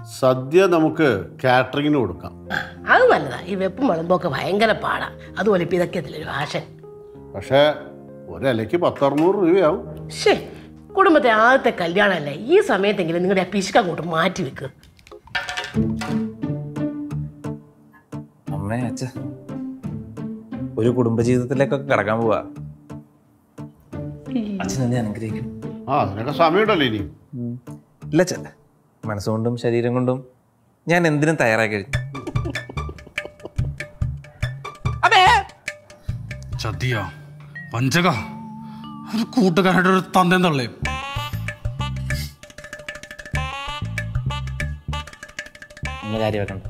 സദ്യ നമുക്ക് കാറ്ററിങ്ങിന് കൊടുക്കാം. അത് നല്ലതാ. ഈ വെപ്പും വിളമ്പൊക്കെ ഭയങ്കര പാടാ. അതുപോലെ ഇപ്പം ഇതൊക്കെ ഒരു ഫാഷൻ. പക്ഷേ ഒരിലയ്ക്ക് 100-600 രൂപയാവും. ശേ, കുടുംബത്തെ ആദ്യത്തെ കല്യാണമല്ലേ, ഈ സമയത്തെങ്കിലും നിങ്ങളുടെ ആ പിശുക്ക് അങ്ങോട്ട് മാറ്റി വെക്ക്. അമ്മേ അച്ഛ ഒരു കുടുംബജീവിതത്തിലേക്കൊക്കെ കടക്കാൻ പോവാ. അച്ഛൻ എന്നെ അനുഗ്രഹിക്കും. അതിനൊക്കെ സമയമുണ്ടല്ലോ ഇനി. ഇല്ല അച്ഛ, മനസ്സുകൊണ്ടും ശരീരം കൊണ്ടും ഞാൻ എന്തിനും തയ്യാറായി കഴിഞ്ഞു. ചതിയാ പഞ്ചക ഒരു കൂട്ടുകാരുടെ ഒരു തന്തയും തള്ളയും. ഒന്ന് കാര്യം വെക്കണ്ട.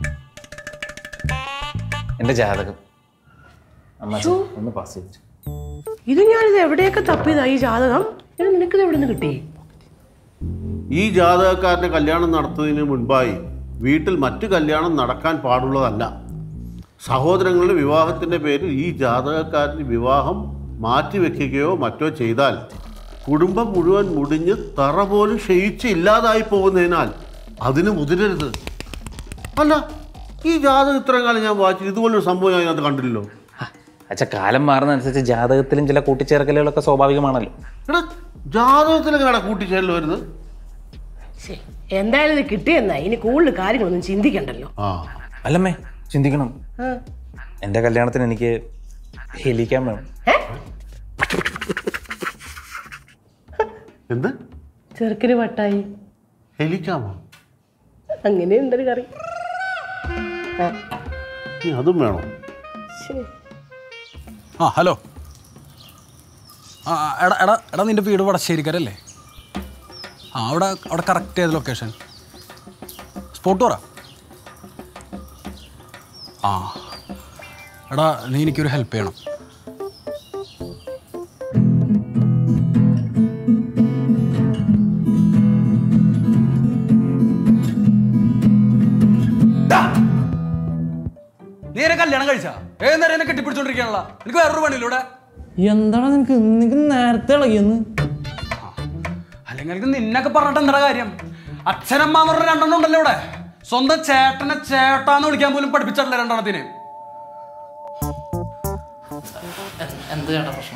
എന്റെ ജാതകം അമ്മ ഒന്ന് പാസ് ചെയ്തിട്ട്. ഇത് ഞാനിത് എവിടെയൊക്കെ തപ്പിയതാ ഈ ജാതകം? നിനക്കിത് എവിടെ നിന്ന് കിട്ടി? ഈ ജാതകക്കാരൻ്റെ കല്യാണം നടത്തുന്നതിന് മുൻപായി വീട്ടിൽ മറ്റു കല്യാണം നടക്കാൻ പാടുള്ളതല്ല. സഹോദരങ്ങളുടെ വിവാഹത്തിൻ്റെ പേരിൽ ഈ ജാതകക്കാരന് വിവാഹം മാറ്റിവെക്കുകയോ മറ്റോ ചെയ്താൽ കുടുംബം മുഴുവൻ മുടിഞ്ഞ് തറ പോലും ക്ഷയിച്ച് ഇല്ലാതായി പോകുന്നതിനാൽ അതിന് മുതിരരുത്. അല്ല, ഈ ജാതകം ഇത്രയും കാലം ഞാൻ വായിച്ചു, ഇതുപോലൊരു സംഭവം ഞാൻ അതിനകത്ത് കണ്ടില്ലല്ലോ. അച്ഛാ, കാലം മാറുന്നതനുസരിച്ച് ജാതകത്തിലും ചില കൂട്ടിച്ചേർക്കലുകളൊക്കെ സ്വാഭാവികമാണല്ലോ. എടാ, ജാതകത്തിലെങ്ങനെയാണ് കൂട്ടിച്ചേരൽ വരുന്നത്? എന്തായാലും ഇത് കിട്ടിയെന്നാ, ഇനി കൂടുതൽ കാര്യങ്ങളൊന്നും ചിന്തിക്കണ്ടല്ലോ. അല്ലമ്മേ, ചിന്തിക്കണം. എന്റെ കല്യാണത്തിന് എനിക്ക് ഹെലിക്കാൻ വേണം. എന്ത് ചെറുക്കിന് വട്ടായി ഹെലിക്കാമോ? അങ്ങനെ എന്തൊരു കറി അതും വേണോ? ആ ഹലോ. എടാ എടാ എടാ നിൻ്റെ വീട് വടശ്ശേരിക്കരല്ലേ? അവിടെ കറക്റ്റ് ഏത് ലൊക്കേഷൻ? സ്പോട്ട് പറ. എടാ നീ എനിക്കൊരു ഹെൽപ്പ് ചെയ്യണം. നീ എന്നെ കല്യാണം കഴിച്ചാ? ഏത് നേരം എന്നെ കെട്ടിപ്പിടിച്ചോണ്ടിരിക്കാനുള്ള? എനിക്ക് വേറൊരു പണിയിലൂടെ. എന്താണ് നിനക്ക് നേരത്തെ ഇളകിയെന്ന്? അല്ലെങ്കിൽ നിന്നൊക്കെ പറഞ്ഞിട്ട് എന്താ കാര്യം? അച്ഛനമ്മ എന്ന് പറഞ്ഞ രണ്ടെണ്ണം ഉണ്ടല്ലോ ഇവിടെ. സ്വന്തം ചേട്ടനെ ചേട്ടാന്ന് വിളിക്കാൻ പോലും പഠിപ്പിച്ചിട്ടില്ല രണ്ടെണ്ണത്തിന്. എന്ത് ചേട്ടാ പ്രശ്നം?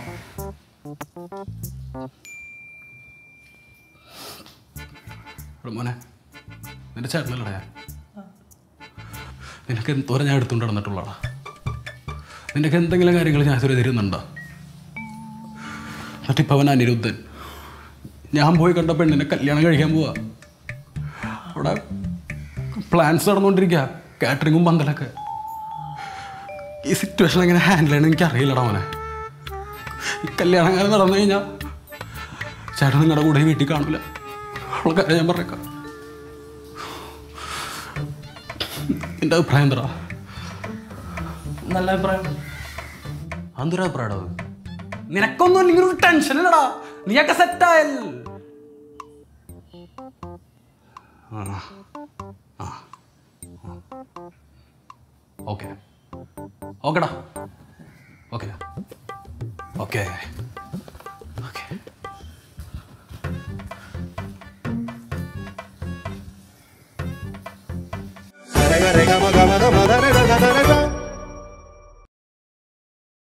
മോനെ, നിന്റെ ചേട്ടനല്ലടാ ഞാൻ. നിനക്ക് എന്തോരം ഞാൻ എടുത്തുകൊണ്ട് നടന്നിട്ടുള്ളതാ. നിനക്ക് എന്തെങ്കിലും കാര്യങ്ങൾ ഞാൻ ഇതുവരെ തരുന്നുണ്ടോ? എന്നിട്ടിപ്പോൾ അവൻ അനിരുദ്ധൻ. ഞാൻ പോയി കണ്ട പെണ്ണിനെ കല്യാണം കഴിക്കാൻ പോവാ. അവിടെ പ്ലാൻസ് നടന്നുകൊണ്ടിരിക്കുക, കാറ്ററിങ്ങും പന്തലൊക്കെ. ഈ സിറ്റുവേഷൻ എങ്ങനെ ഹാൻഡിൽ ചെയ്യണം എനിക്ക് അറിയില്ലടാ മോനെ. ഈ കല്യാണം കാലം നടന്നു കഴിഞ്ഞാൽ ചേട്ടൻ നിങ്ങളുടെ കൂടെ വീട്ടിൽ കാണില്ല. അവൾക്കാരെ ഞാൻ പറഞ്ഞേക്കാം. നിന്റെ അഭിപ്രായം എന്താ? നല്ല അഭിപ്രായം. എന്തൊരു അഭിപ്രായം? നിനക്കൊന്നും ഇല്ലെങ്കിൽ ഒരു ടെൻഷൻ ഇല്ലടാ, നീയൊക്കെ സെറ്റായൽ. ഓക്കെ ഓക്കെടാ, okay okay okay. Rega rega maga maga maga